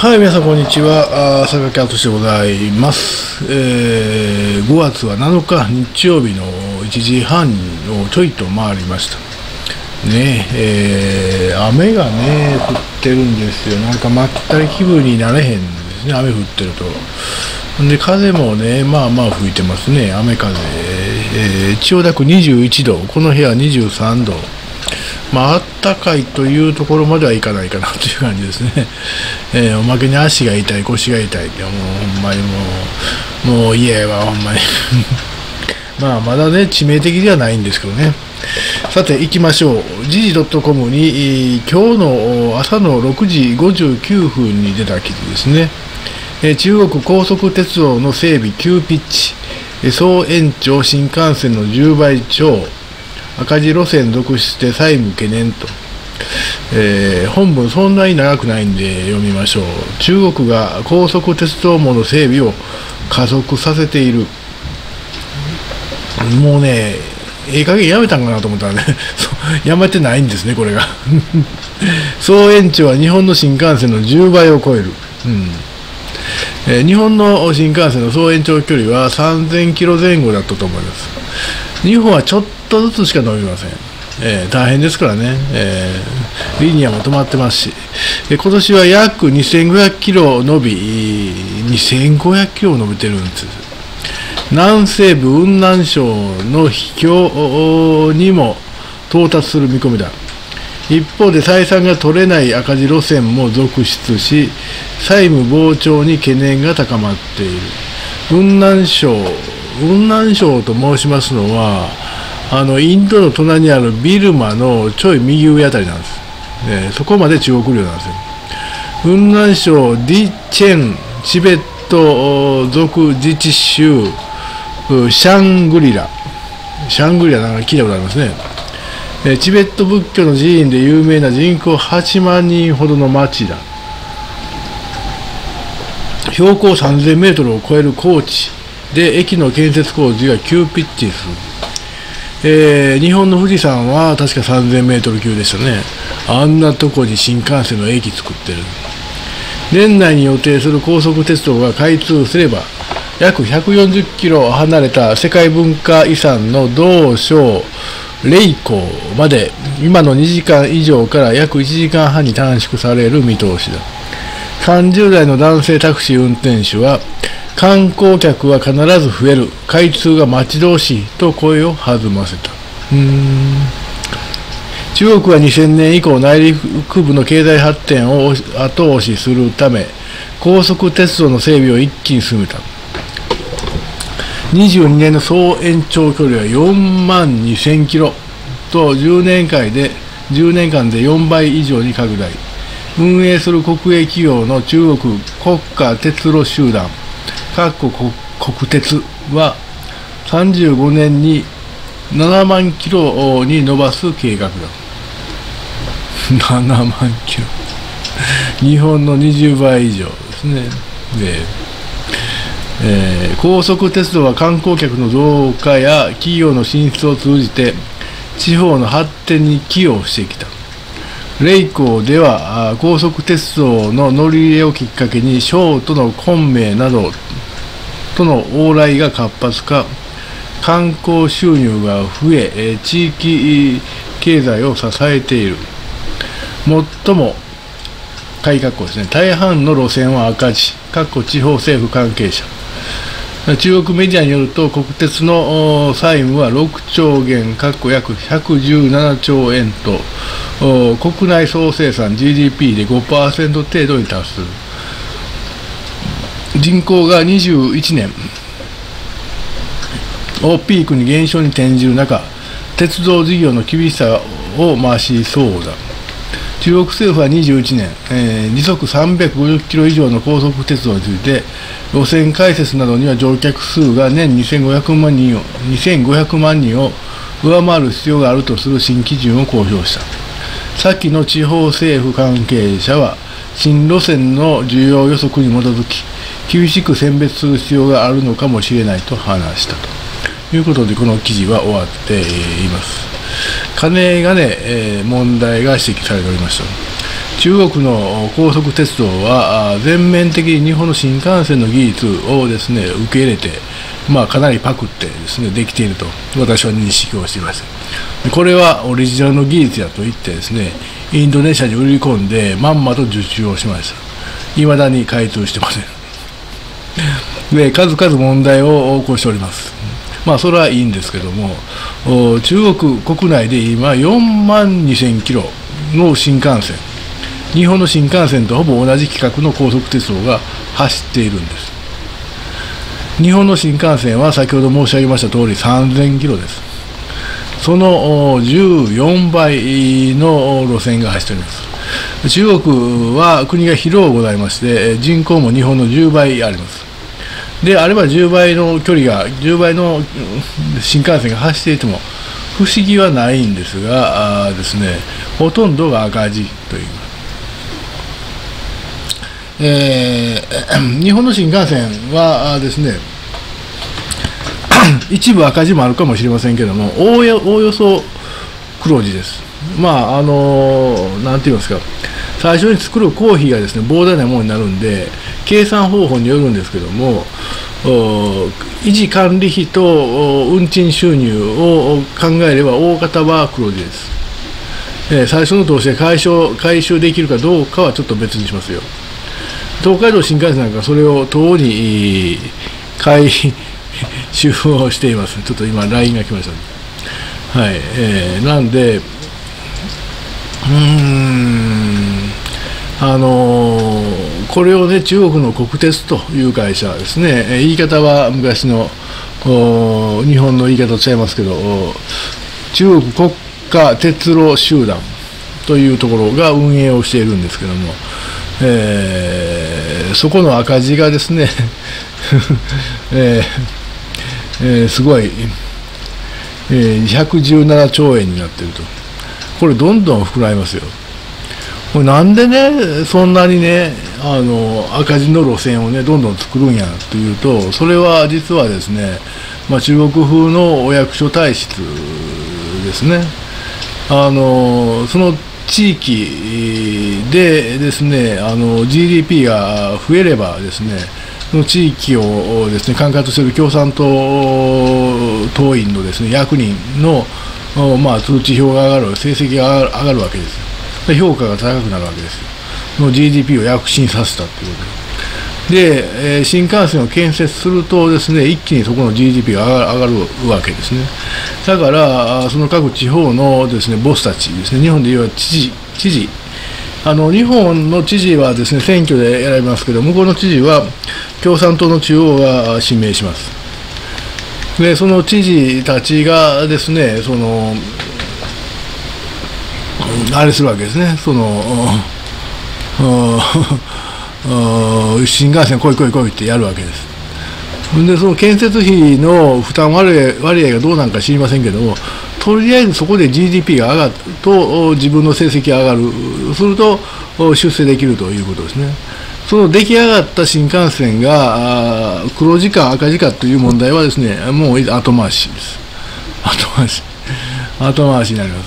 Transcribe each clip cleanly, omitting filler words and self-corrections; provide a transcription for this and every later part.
はい、皆さんこんにちは。坂木敦でございます。5月は7日日曜日の1時半をちょいと回りました。ね雨がね、降ってるんですよ。なんかまったり気分になれへんですね、雨降ってると。で、風もね、まあまあ吹いてますね、雨風。千代田区21度、この部屋23度。まあ、あったかいというところまではいかないかなという感じですね。おまけに足が痛い、腰が痛いって、もうほんまにもう家はほんまにまあまだね、致命的ではないんですけどね。さて行きましょう。時事 .com に今日の朝の6時59分に出た記事ですね。中国高速鉄道の整備急ピッチ、総延長新幹線の10倍超、赤字路線続出で債務懸念と、本文そんなに長くないんで読みましょう。中国が高速鉄道網の整備を加速させている。もうね、加減やめたんかなと思ったらねやめてないんですね、これが総延長は日本の新幹線の10倍を超える。日本の新幹線の総延長距離は3000キロ前後だったと思います。日本はちょっとずつしか伸びません。大変ですからね、リニアも止まってますし、今年は約2500キロ伸び、2500キロ伸びてるんです。南西部雲南省の秘境にも到達する見込みだ。一方で採算が取れない赤字路線も続出し、債務膨張に懸念が高まっている。雲南省と申しますのは、インドの隣にあるビルマのちょい右上あたりなんです。そこまで中国領なんですよ。雲南省ディチェンチベット属自治州シャングリラなんか聞いたことありますね。チベット仏教の寺院で有名な人口8万人ほどの町だ。標高3000メートルを超える高地で駅の建設工事が急ピッチする。日本の富士山は確か3000メートル級でしたね。あんなとこに新幹線の駅作ってる。年内に予定する高速鉄道が開通すれば、約140キロ離れた世界文化遺産の道小霊光まで今の2時間以上から約1時間半に短縮される見通しだ。30代の男性タクシー運転手は、観光客は必ず増える、開通が待ち遠しいと声を弾ませた。中国は2000年以降内陸部の経済発展を後押しするため、高速鉄道の整備を一気に進めた。22年の総延長距離は4万2000キロと10年間で4倍以上に拡大。運営する国営企業の中国国家鉄路集団国鉄は35年に7万キロに伸ばす計画だ。7万キロ日本の20倍以上ですね。高速鉄道は観光客の増加や企業の進出を通じて地方の発展に寄与してきた。霊光では高速鉄道の乗り入れをきっかけに省との昆明などとの往来が活発化、観光収入が増え、地域経済を支えている。最も改革ですね。大半の路線は赤字。地方政府関係者。中国メディアによると、国鉄の債務は6兆元、約117兆円と、国内総生産 GDP で 5% 程度に達する。人口が21年をピークに減少に転じる中、鉄道事業の厳しさを増しそうだ。中国政府は21年、時速350キロ以上の高速鉄道について、路線開設などには乗客数が年2500万人を上回る必要があるとする新基準を公表した。先の地方政府関係者は、新路線の需要予測に基づき、厳しく選別する必要があるのかもしれないと話したということで、この記事は終わっています。金がね、問題が指摘されておりました。 中国の高速鉄道は全面的に日本の新幹線の技術をですね受け入れて、かなりパクってですねできていると私は認識をしていました。これはオリジナルの技術だと言ってですねインドネシアに売り込んでまんまと受注をしました。いまだに開通してません。で数々問題を起こしております。それはいいんですけども、中国国内で今4万2000キロの新幹線、日本の新幹線とほぼ同じ規格の高速鉄道が走っているんです。日本の新幹線は先ほど申し上げました通り3000キロです。その14倍の路線が走っております。中国は国が広うございまして、人口も日本の10倍あります。であれば10倍の距離が、10倍の新幹線が走っていても不思議はないんですがですね、ほとんどが赤字という。日本の新幹線はですね、一部赤字もあるかもしれませんけども、おおよそ黒字です。なんて言いますか、最初に作る工費がですね膨大なものになるんで、計算方法によるんですけども、維持管理費と運賃収入を考えれば大方は黒字です。最初の投資で回収できるかどうかはちょっと別にしますよ。東海道新幹線なんかそれをとうに回収をしています。ちょっと今 LINE が来ました、はい。なんでこれをね、中国の国鉄という会社ですね、言い方は昔の日本の言い方と違いますけど、中国国家鉄路集団というところが運営をしているんですけども、そこの赤字がですね、すごい、117兆円になっていると。これどんどん膨らみますよ。これなんでね、そんなにね、赤字の路線をね、どんどん作るんやというと、それは実はですね、中国風のお役所体質ですね。その地域でですね、GDP が増えればですね、その地域をですね、管轄する共産党党員のですね、役人の通知表が上がる、成績が上がるわけですよ。評価が高くなるわけですよ。の GDP を躍進させたということで。新幹線を建設するとですね、一気にそこの GDP が上がるわけですね。だから、その各地方のですね、ボスたちですね、日本で言えば知事、日本の知事はですね、選挙で選びますけど、向こうの知事は共産党の中央が指名します。で、その知事たちがですね、あれするわけですね、新幹線来いってやるわけです。で、その建設費の負担割合がどうなんか知りませんけども、とりあえずそこで GDP が上がると自分の成績が上がる、すると出世できるということですね。その出来上がった新幹線が黒字か赤字かという問題はですね、もう後回しです。後回しになります。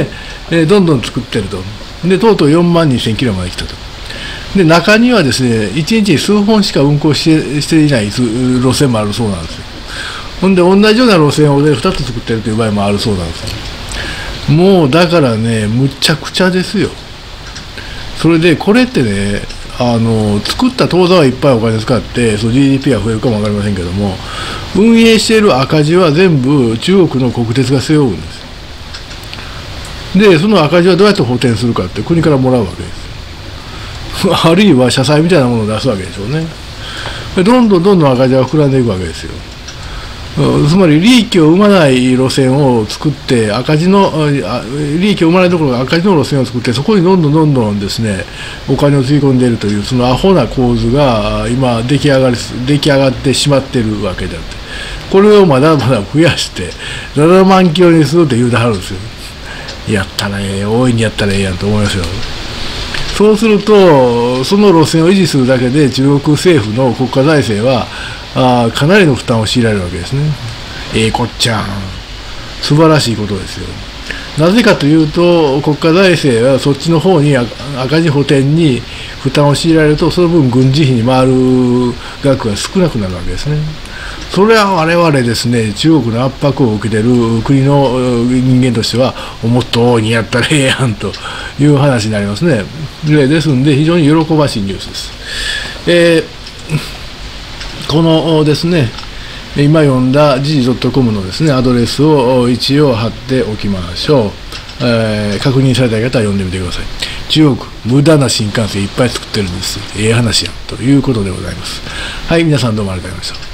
で、どんどん作ってると。で、とうとう4万2000キロまで来たと。で、中にはですね、1日に数本しか運行していない路線もあるそうなんですよ。ほんで、同じような路線を2つ作ってるという場合もあるそうなんですよ。もう、だからね、むちゃくちゃですよ。それで、これってね、作った当座はいっぱいお金使って、GDP が増えるかもわかりませんけども、運営している赤字は全部中国の国鉄が背負うんです。で、その赤字はどうやって補填するかって国からもらうわけです。あるいは社債みたいなものを出すわけでしょうね。どんどん赤字が膨らんでいくわけですよ。つまり利益を生まない路線を作って、利益を生まないところが赤字の路線を作って、そこにどんどんですね、お金をつぎ込んでいるという、そのアホな構図が今出来上がってしまっているわけであって、これをまだまだ増やして、7万キロにするって言うてはるんですよ。やったらええ、大いにやったらええやんと思いますよ。そうすると、その路線を維持するだけで、中国政府の国家財政はかなりの負担を強いられるわけですね。こっちゃん、素晴らしいことですよ。 なぜかというと、国家財政はそっちの方に赤字補填に負担を強いられると、その分軍事費に回る額が少なくなるわけですね。それは我々ですね、中国の圧迫を受けている国の人間としては、思っとうにやったらええやんという話になりますね。ですので、非常に喜ばしいニュースです。このですね、今読んだ時事 .com のですね、アドレスを一応貼っておきましょう。確認されたい方は読んでみてください。中国、無駄な新幹線いっぱい作ってるんです。ええ話やんということでございます。はい、皆さんどうもありがとうございました。